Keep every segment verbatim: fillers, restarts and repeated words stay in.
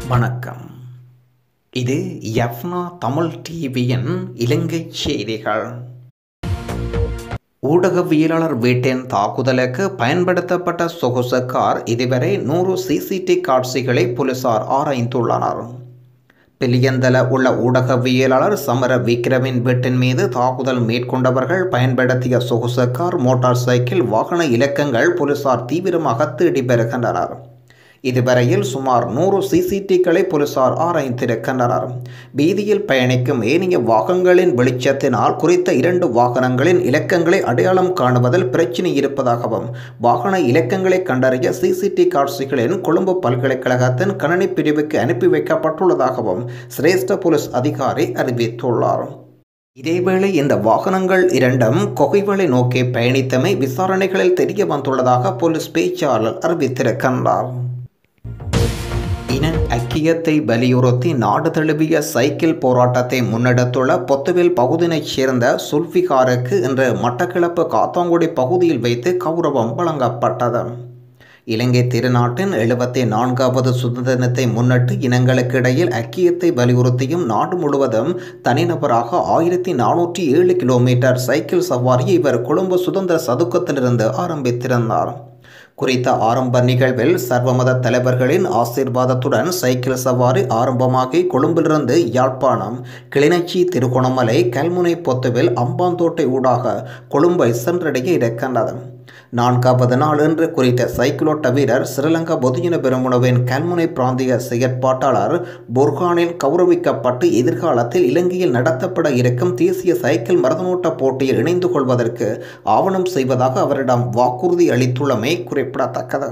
வணக்கம். இது யஃப்னா தமிழ் டிவியின் இலங்கை செய்திகள். ஊடகவியலாளர் வீட்டின் தாக்குதலுக்கு பயன்படுத்தப்பட்ட சொகுசு கார் இதுவரை நூறு சிசிடி காட்சிகளை போலீசார் ஆராய்ந்துள்ளனர். பிலியந்தல உள்ள ஊடகவியலாளர் சமர விக்ரமின் வீட்டின் மீது தாக்குதல் மேற்கொண்டவர்கள் பயன்படுத்திய சொகுசு கார், மோட்டார் சைக்கிள் வாகன இலக்கங்கள் போலீசார் தீவிரமாக தேடி வருகின்றனர். இதுவரையில் சுமார் நூறு சிசிடிக்களை போலீசார் ஆராய்ந்திருக்கின்றனர். வீதியில் பயணிக்கும் ஏனைய வாகனங்களின் வெளிச்சத்தினால் குறித்த இரண்டு வாகனங்களின் இலக்கங்களை அடையாளம் காணுவதில் பிரச்சினை இருப்பதாகவும், வாகன இலக்கங்களை கண்டறிய சிசிடி காட்சிகளின் கொழும்பு பல்கலைக்கழகத்தின் கணனி பிரிவுக்கு அனுப்பி வைக்கப்பட்டுள்ளதாகவும் சிரேஷ்ட போலீஸ் அதிகாரி அறிவித்துள்ளார். இதேவேளை இந்த வாகனங்கள் இரண்டும் கொகைவளை நோக்கி பயணித்தமை விசாரணைகளில் தெரிய வந்துள்ளதாக போலீஸ் பேச்சாளர் அறிவித்திருக்கின்றார். இன ஐக்கியத்தை வலியுறுத்தி நாடு தழுவிய சைக்கிள் போராட்டத்தை முன்னெடுத்துள்ள பொத்துவில் பகுதியினைச் சேர்ந்த சுல்ஃபிகாருக்கு இன்று மட்டக்களப்பு காத்தாங்குடி பகுதியில் வைத்து கௌரவம் வழங்கப்பட்டது. இலங்கை திருநாட்டின் எழுபத்தி நான்காவது சுதந்திர தினத்தை முன்னிட்டு இனங்களுக்கு இடையில் ஐக்கியத்தை வலியுறுத்தியும் நாடு முழுவதும் தனிநபராக ஆயிரத்தி நானூற்றி ஏழு கிலோமீட்டர் சைக்கிள் சவாரியை இவர் கொழும்பு சுதந்திர சதுக்கத்திலிருந்து ஆரம்பித்திருந்தார். குறித்த ஆரம்ப நிகழ்வில் சர்வமத தலைவர்களின் ஆசீர்வாதத்துடன் சைக்கிள் சவாரி ஆரம்பமாகி கொழும்பிலிருந்து யாழ்ப்பாணம், கிளிநொச்சி, திருகோணமலை, கல்முனை, பொத்துவில், அம்பாந்தோட்டை ஊடாக கொழும்பை சென்றடைய இருக்கின்றது. நான்காவது நாள் என்று குறித்த சைக்கிளோட்ட வீரர் ஸ்ரீலங்கா பொதுஜன பெரமுனவின் கல்முனை பிராந்திய செயற்பாட்டாளர் புர்ஹானில் கௌரவிக்கப்பட்டு எதிர்காலத்தில் இலங்கையில் நடத்தப்பட இருக்கும் தேசிய சைக்கிள் மரதனோட்ட போட்டியில் இணைந்து கொள்வதற்கு ஆவணம் செய்வதாக அவரிடம் வாக்குறுதி அளித்துள்ளமை குறிப்பிடத்தக்கது.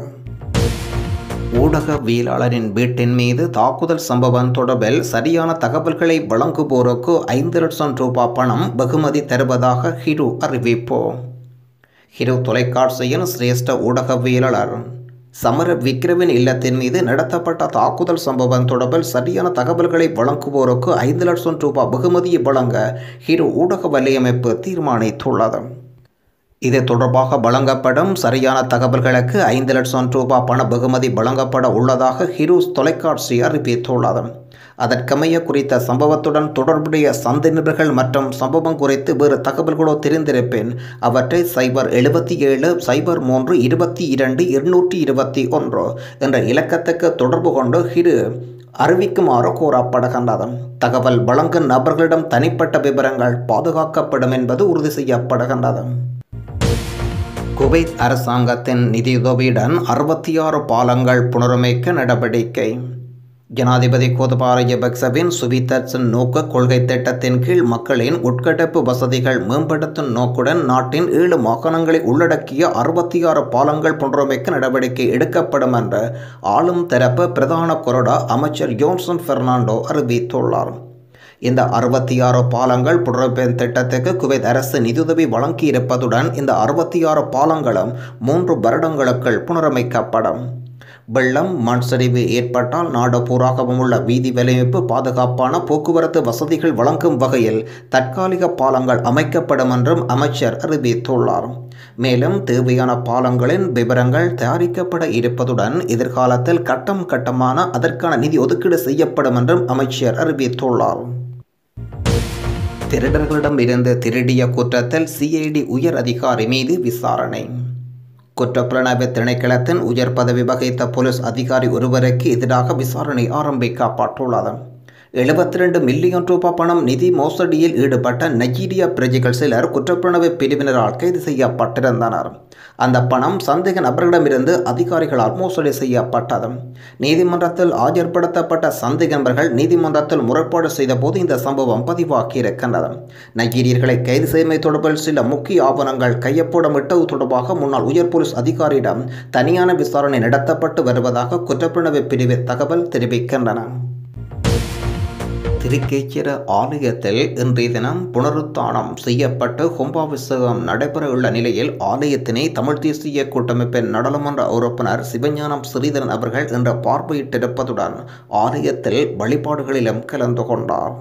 ஊடகவியலாளரின் வீட்டின் மீது தாக்குதல் சம்பவம் தொடர்பில் சரியான தகவல்களை வழங்குவோருக்கு ஐந்து லட்சம் ரூபாய் பணம் வெகுமதி தருவதாக ஹிரு அறிவிப்பு. ஹிரு தொலைக்காட்சியின் சிரேஷ்ட ஊடகவியலாளர் சமர விக்ரமின் இல்லத்தின் மீது நடத்தப்பட்ட தாக்குதல் சம்பவம் தொடர்பில் சரியான தகவல்களை வழங்குவோருக்கு ஐந்து லட்சம் ரூபாய் வெகுமதியை வழங்க ஹிரு ஊடக வலையமைப்பு தீர்மானித்துள்ளது. இது தொடர்பாக வழங்கப்படும் சரியான தகவல்களுக்கு ஐந்து லட்சம் ரூபாய் பண வெகுமதி வழங்கப்பட உள்ளதாக ஹிரு தொலைக்காட்சி அறிவித்துள்ளது. அதற்கமைய குறித்த சம்பவத்துடன் தொடர்புடைய சந்தேகங்கள் மற்றும் சம்பவம் குறித்து வேறு தகவல்களோ தெரிந்திருப்பின் அவற்றை சைபர் எழுபத்தி ஏழு சைபர் மூன்று இருபத்தி இரண்டு இருநூற்றி இருபத்தி ஒன்று என்ற இலக்கத்துக்கு தொடர்பு கொண்டு ஹிரு அறிவிக்குமாறு கோரப்படுகின்றது. தகவல் வழங்கும் நபர்களிடம் தனிப்பட்ட விவரங்கள் பாதுகாக்கப்படும் என்பது உறுதி செய்யப்படுகின்றது. குவைத் அரசாங்கத்தின் நிதியுதவியுடன் அறுபத்தி ஆறு பாலங்கள் புனரமைக்க நடவடிக்கை. ஜனாதிபதி கோத்தபாய ராஜபக்சவின் சுவிதர்சன் நோக்க கொள்கை திட்டத்தின் கீழ் மக்களின் உட்கட்டமைப்பு வசதிகள் மேம்படுத்தும் நோக்குடன் நாட்டின் ஏழு மாகாணங்களை உள்ளடக்கிய அறுபத்தி ஆறு பாலங்கள் புனரமைக்க நடவடிக்கை எடுக்கப்படும் என்று ஆளும் தரப்பு பிரதான கொறடா அமைச்சர் ஜோன்சன் பெர்னாண்டோ அறிவித்துள்ளார். இந்த அறுபத்தி ஆறு பாலங்கள் புனரமைப்பு திட்டத்துக்கு குவைத் அரசு நிதியுதவி வழங்கியிருப்பதுடன் இந்த அறுபத்தி ஆறு பாலங்களும் மூன்று வருடங்களுக்குள் புனரமைக்கப்படும். வெள்ளம், மண் சரிவு ஏற்பட்டால் நாடு பூராகவும் உள்ள வீதி வலையமைப்பு பாதுகாப்பான போக்குவரத்து வசதிகள் வழங்கும் வகையில் தற்காலிக பாலங்கள் அமைக்கப்படும் என்றும் அமைச்சர் அறிவித்துள்ளார். மேலும் தேவையான பாலங்களின் விவரங்கள் தயாரிக்கப்பட இருப்பதுடன் எதிர்காலத்தில் கட்டம் கட்டமான அதற்கான நிதி ஒதுக்கீடு செய்யப்படும் என்றும் அமைச்சர் அறிவித்துள்ளார். திருடர்களிடம் இருந்து திருடிய குற்றத்தில் சிஐடி உயர் அதிகாரி மீது விசாரணை. குற்றப்புலனாய்வு திணைக்களத்தின் உயர் பதவி வகித்த போலீஸ் அதிகாரி ஒருவருக்கு எதிராக விசாரணை ஆரம்பிக்கப்பட்டுள்ளது. எழுபத்தி ரெண்டு மில்லியன் ரூபாய் பணம் நிதி மோசடியில் ஈடுபட்ட நைஜீரிய பிரஜைகள் சிலர் குற்றப்புலனாய்வு பிரிவினரால் கைது செய்யப்பட்டிருந்தனர். அந்த பணம் சந்தேக நபர்களிடமிருந்து அதிகாரிகளால் மோசடி செய்யப்பட்டது. நீதிமன்றத்தில் ஆஜர்படுத்தப்பட்ட சந்தேக நபர்கள் நீதிமன்றத்தில் முறைப்பாடு செய்த போது இந்த சம்பவம் பதிவாகியிருக்கின்றது. நைஜீரியர்களை கைது செய்மை தொடர்பில் சில முக்கிய ஆவணங்கள் கையொப்பமிட்டது தொடர்பாக முன்னாள் உயர் போலீஸ் அதிகாரியிடம் தனியான விசாரணை நடத்தப்பட்டு வருவதாக குற்றப்புலனாய்வு பிரிவு தகவல் தெரிவிக்கின்றன. திருக்கேச்சிர ஆலயத்தில் இன்றைய தினம் புனருத்தானம் செய்யப்பட்டு கும்பாபிஷேகம் நடைபெறவுள்ள நிலையில் ஆலயத்தினை தமிழ் தேசிய கூட்டமைப்பின் நாடாளுமன்ற உறுப்பினர் சிவஞானம் ஸ்ரீதரன் அவர்கள் இன்று பார்வையிட்டிருப்பதுடன் ஆலயத்தில் வழிபாடுகளிலும் கலந்து கொண்டார்.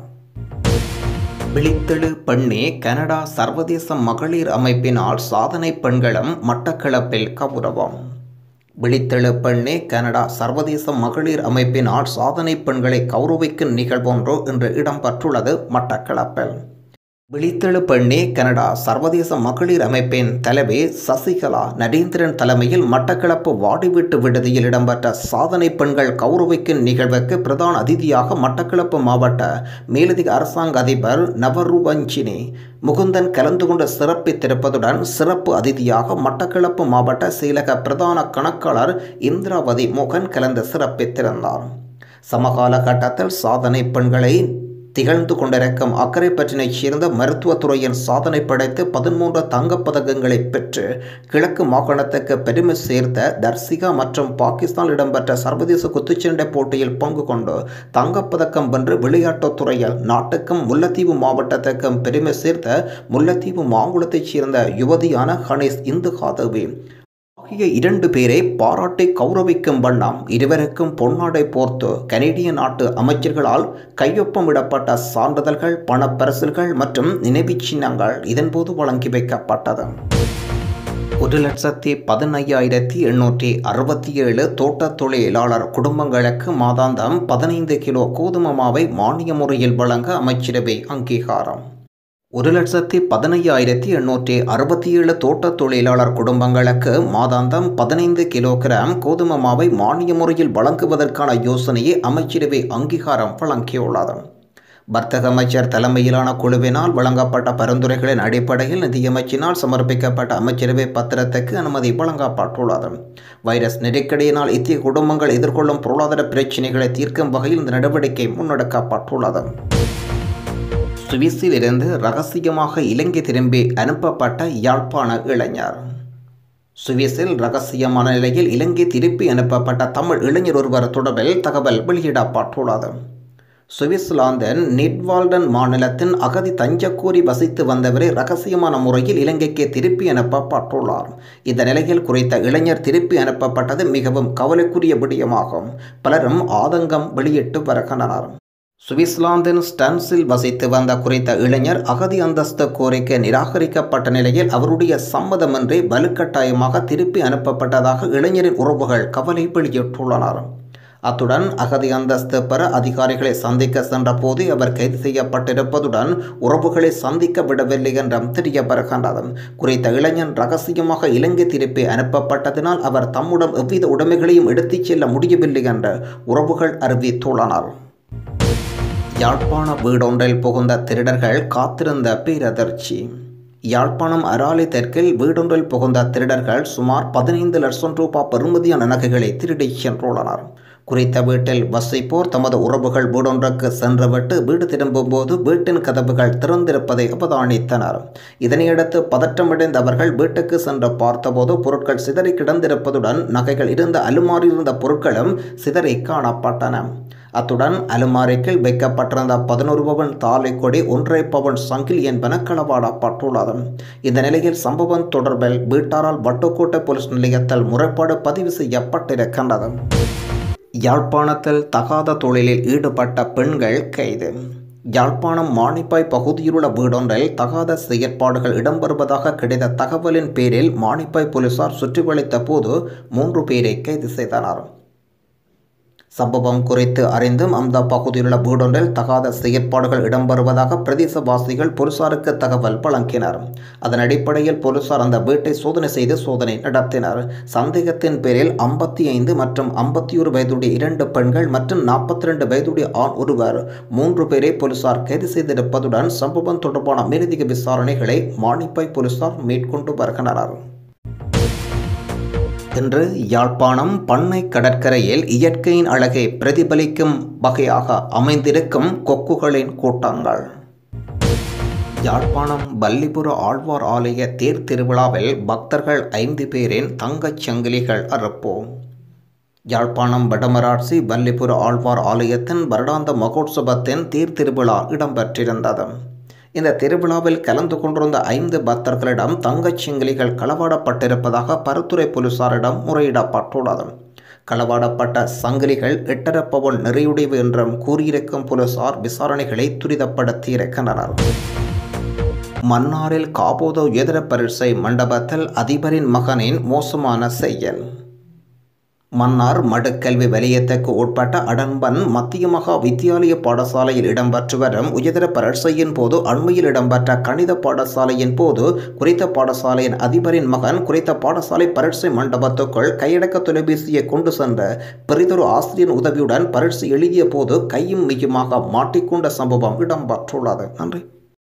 விழித்தெழு பெண்ணே கனடா சர்வதேச மகளிர் அமைப்பினால் சாதனை பெண்களும் மட்டக்களப்பில் கௌரவம். விழித்தெழு பெண்ணே கனடா சர்வதேச மகளிர் அமைப்பினால் சாதனை பெண்களை கௌரவிக்கும் நிகழ்வொன்று இன்று இடம்பெற்றுள்ளது மட்டக்களப்பில். விழித்தெழு பெண்ணே கனடா சர்வதேச மகளிர் அமைப்பின் தலைவி சசிகலா நடேந்திரன் தலைமையில் மட்டக்களப்பு வாடிவீட்டு விடுதியில் இடம்பெற்ற சாதனை பெண்கள் கௌரவிக்கும் நிகழ்வுக்கு பிரதான அதிதியாக மட்டக்களப்பு மாவட்ட மேலதிக அரசாங்க அதிபர் நவருவஞ்சினி முகுந்தன் கலந்து கொண்டு சிறப்பித்திருப்பதுடன் சிறப்பு அதிதியாக மட்டக்களப்பு மாவட்ட செயலக பிரதான கணக்காளர் இந்திராவதி மோகன் கலந்து சிறப்பித்திருந்தார். சமகால கட்டத்தில் சாதனை பெண்களை திகழ்ந்து கொண்டிருக்கும் அக்கரைப்பற்றினைச் சேர்ந்த மருத்துவத்துறையின் சாதனை படைத்து பதிமூன்று தங்கப்பதக்கங்களை பெற்று கிழக்கு மாகாணத்துக்கு பெருமை சேர்த்த தர்சிகா மற்றும் பாகிஸ்தான் இடம்பெற்ற சர்வதேச குத்துச்சண்டை போட்டியில் பங்கு கொண்டு தங்கப்பதக்கம் வென்று விளையாட்டுத் துறையில் நாட்டுக்கும் முல்லைத்தீவு மாவட்டத்துக்கும் பெருமை சேர்த்த முல்லைத்தீவு மாங்குளத்தைச் சேர்ந்த யுவதியான ஹனீஸ் இந்துகாதேவி ஆகிய இரண்டு பேரை பாராட்டி கௌரவிக்கும் வண்ணம் இருவருக்கும் பொன்னாடை போர்த்து கனேடிய நாட்டு அமைச்சர்களால் கையொப்பமிடப்பட்ட சான்றிதழ்கள், பணப்பரிசில்கள் மற்றும் நினைவுச் சின்னங்கள் இதன்போது வழங்கி வைக்கப்பட்டது. ஒரு லட்சத்தி பதினையாயிரத்தி எண்ணூற்றி அறுபத்தி ஏழு தோட்ட தொழிலாளர் குடும்பங்களுக்கு மாதாந்தம் பதினைந்து கிலோ கோதுமை மாவை மானிய முறையில் வழங்க அமைச்சரவை அங்கீகாரம். ஒரு லட்சத்தி பதினையாயிரத்தி எண்ணூற்றி அறுபத்தி ஏழு தோட்ட தொழிலாளர் குடும்பங்களுக்கு மாதாந்தம் பதினைந்து கிலோகிராம் கோதுமை மாவை மானிய முறையில் வழங்குவதற்கான யோசனையை அமைச்சரவை அங்கீகாரம் வழங்கியுள்ளது. வர்த்தக அமைச்சர் தலைமையிலான குழுவினால் வழங்கப்பட்ட பரிந்துரைகளின் அடிப்படையில் நிதியமைச்சினால் சமர்ப்பிக்கப்பட்ட அமைச்சரவை பத்திரத்துக்கு அனுமதி வழங்கப்பட்டுள்ளது. வைரஸ் நெருக்கடியினால் இத்திய குடும்பங்கள் எதிர்கொள்ளும் பொருளாதார பிரச்சினைகளை தீர்க்கும் வகையில் இந்த நடவடிக்கை முன்னெடுக்கப்பட்டுள்ளது. சுவிஸில் இருந்து ரகசியமாக இலங்கை திரும்பி அனுப்பப்பட்ட யாழ்ப்பாண இளைஞர். சுவிஸில் ரகசியமான நிலையில் இலங்கை திருப்பி அனுப்பப்பட்ட தமிழ் இளைஞர் ஒருவர் தொடர்பில் தகவல் வெளியிடப்பட்டுள்ளது. சுவிட்சர்லாந்தின் நிட்வால்டன் மாநிலத்தின் அகதி தஞ்சக்கூறி வசித்து வந்தவரை ரகசியமான முறையில் இலங்கைக்கு திருப்பி அனுப்பப்பட்டுள்ளார். இந்த நிலையில் குறித்த இளைஞர் திருப்பி அனுப்பப்பட்டது மிகவும் கவலைக்குரிய விடயமாகும். பலரும் ஆதங்கம் வெளியிட்டு வருகின்றனர். சுவிட்சர்லாந்தின் ஸ்டன்ஸில் வசித்து வந்த குறித்த இளைஞர் அகதி அந்தஸ்து கோரிக்கை நிராகரிக்கப்பட்ட நிலையில் அவருடைய சம்மதமின்றி வலுக்கட்டாயமாக திருப்பி அனுப்பப்பட்டதாக இளைஞரின் உறவுகள் கவலை வெளியிட்டுள்ளனர். அத்துடன் அகதி அந்தஸ்து பெற அதிகாரிகளை சந்திக்க சென்ற போது அவர் கைது செய்யப்பட்டிருப்பதுடன் உறவுகளை சந்திக்க விடவில்லை என்றும் தெரிய வருகின்றது. குறித்த இளைஞன் ரகசியமாக இலங்கை திருப்பி அனுப்பப்பட்டதினால் அவர் தம்முடன் எவ்வித உடைமைகளையும் எடுத்துச் செல்ல முடியவில்லை என்று உறவுகள் அறிவித்துள்ளனர். யாழ்ப்பாண வீடொன்றில் புகுந்த திருடர்கள் காத்திருந்த பேரதிர்ச்சி. யாழ்ப்பாணம் அராலி தெற்கில் வீடொன்றில் புகுந்த திருடர்கள் சுமார் பதினைந்து லட்சம் ரூபாய் பெறுமதியான நகைகளை திருடிச் சென்றுள்ளனர். குறித்த வீட்டில் வசிப்போர் தமது உறவுகள் வீடொன்றுக்கு சென்றுவிட்டு வீடு திரும்பும்போது வீட்டின் கதவுகள் திறந்திருப்பதை அவதானித்தனர். இதனையடுத்து பதற்றமடைந்த அவர்கள் வீட்டுக்கு சென்று பார்த்தபோது பொருட்கள் சிதறி கிடந்திருப்பதுடன் நகைகள் இருந்த அலுமாரியில் இருந்த பொருட்களும் சிதறி காணப்பட்டன. அத்துடன் அலுமாரிக்குள் வைக்கப்பட்டிருந்த பதினொரு பவன் தாலி கொடி, ஒன்றரை பவன் சங்கிலி என்பன களவாடப்பட்டுள்ளது. இந்த நிலையில் சம்பவம் தொடர்பில் வீட்டாரால் வட்டுக்கோட்டை போலீஸ் நிலையத்தில் முறைப்பாடு பதிவு செய்யப்பட்டிருக்கின்றது. யாழ்ப்பாணத்தில் தகாத தொழிலில் ஈடுபட்ட பெண்கள் கைது. யாழ்ப்பாணம் மானிப்பாய் பகுதியிலுள்ள வீடொன்றில் தகாத செயற்பாடுகள் இடம்பெறுவதாக கிடைத்த தகவலின் பேரில் மானிப்பாய் போலீசார் சுற்றி வளைத்த போது மூன்று பேரை கைது செய்தனர். சம்பவம் குறித்து அறிந்தும் அந்த பகுதியிலுள்ள வீடொன்றில் தகாத செயற்பாடுகள் இடம்பெறுவதாக பிரதேசவாசிகள் போலீசாருக்கு தகவல் வழங்கினர். அதன் அடிப்படையில் போலீசார் அந்த வீட்டை சோதனை செய்து சோதனை நடத்தினர். சந்தேகத்தின் பேரில் ஐம்பத்தி ஐந்து மற்றும் ஐம்பத்தி ஒரு வயதுடைய இரண்டு பெண்கள் மற்றும் நாற்பத்தி இரண்டு வயதுடைய ஆண் ஒருவர் மூன்று பேரை போலீசார் கைது செய்திருப்பதுடன் சம்பவம் தொடர்பான மேலதிக விசாரணைகளை மானிப்பாய் போலீசார் மேற்கொண்டு வருகின்றனர். இன்று யாழ்ப்பாணம் பண்ணை கடற்கரையில் இயற்கையின் அழகை பிரதிபலிக்கும் வகையாக அமைந்திருக்கும் கொக்குகளின் கூட்டங்கள். யாழ்ப்பாணம் வல்லிபுர ஆழ்வார் ஆலய தேர் திருவிழாவில் பக்தர்கள் ஐந்து பேரின் தங்கச் சங்கிலிகள் அறுப்பு. யாழ்ப்பாணம் வடமராட்சி வல்லிபுர ஆழ்வார் ஆலயத்தின் வருடாந்த மகோற்சவத்தின் தேர் திருவிழா இடம்பெற்றிருந்தது. இந்த திருவிழாவில் கலந்து கொண்டிருந்த ஐந்து பக்தர்களிடம் தங்கச் சங்கிலிகள் களவாடப்பட்டிருப்பதாக பருத்துறை போலீசாரிடம் முறையிடப்பட்டுள்ளது. களவாடப்பட்ட சங்கிலிகள் எட்டரை பவுன் நிறையுடையவு என்றும் கூறியிருக்கும் போலீசார் விசாரணைகளை துரிதப்படுத்தியிருக்கின்றனர். மன்னாரில் காபோதோ எதிர பரீட்சை மண்டபத்தில் அதிபரின் மகனின் மோசமான செயல். மன்னார் மடுக்கல்வி வலயத்துக்கு உட்பட்ட அடம்பன் மத்திய மகா வித்தியாலய பாடசாலையில் இடம்பெற்று வரும் உயர்தர பரீட்சையின் போது அண்மையில் இடம்பெற்ற கணித பாடசாலையின் போது குறித்த பாடசாலையின் அதிபரின் மகன் குறித்த பாடசாலை பரீட்சை மண்டபத்துக்குள் கையடக்க தொலைபேசியை கொண்டு சென்ற பெரிதொரு ஆசிரியர் உதவியுடன் பரீட்சை எழுதிய போது கையும் மெய்யுமாக மாட்டிக்கொண்ட சம்பவம் இடம்பெற்றுள்ளது. நன்றி.